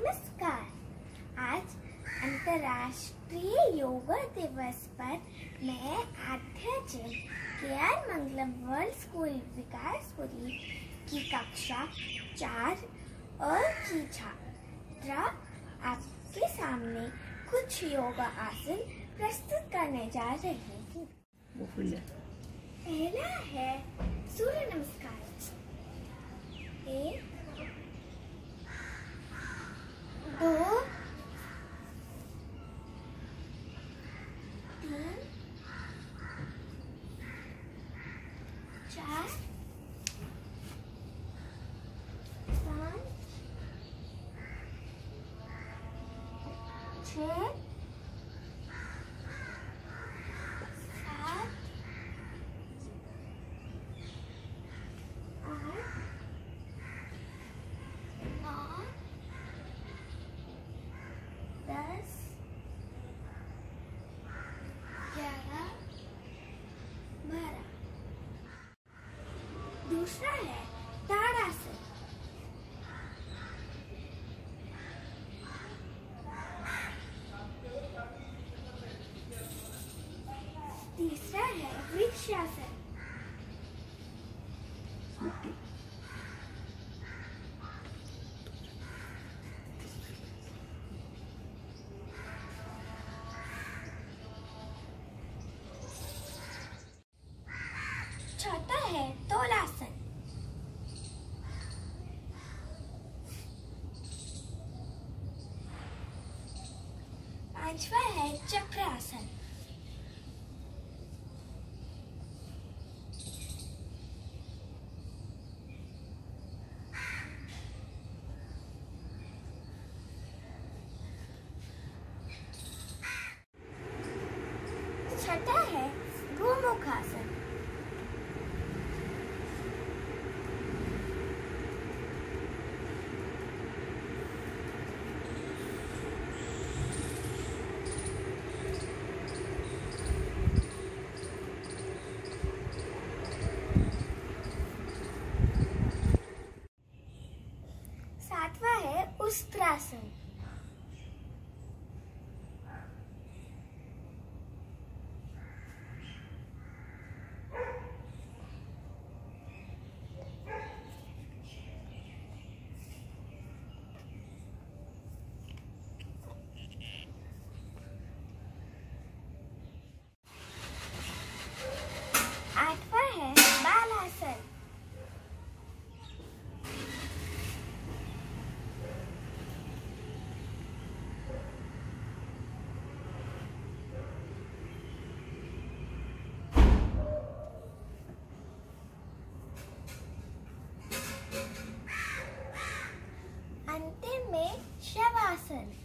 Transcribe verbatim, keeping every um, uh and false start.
नमस्कार। आज अंतर्राष्ट्रीय योगा दिवस पर मैं Aadhya Jain K R Mangalam world school Vikaspuri की कक्षा चार अ की छात्रा आपके सामने कुछ योगा आसन प्रस्तुत करने जा रही हूँ। पहला है सूर्य नमस्कार। एक, दो, तीन, चार, पाँच, छः, सात, आठ, नौ, दस, ग्यारह, बारह। दूसरा है ताड़ासन। तीसरा है वृक्षासन। चौथा है तोलासन। पांचवा है चक्रासन। छठा है गोमुखासन। सातवां है उस्त्रासन। आठवां है बालासन। अंतिम में शवासन।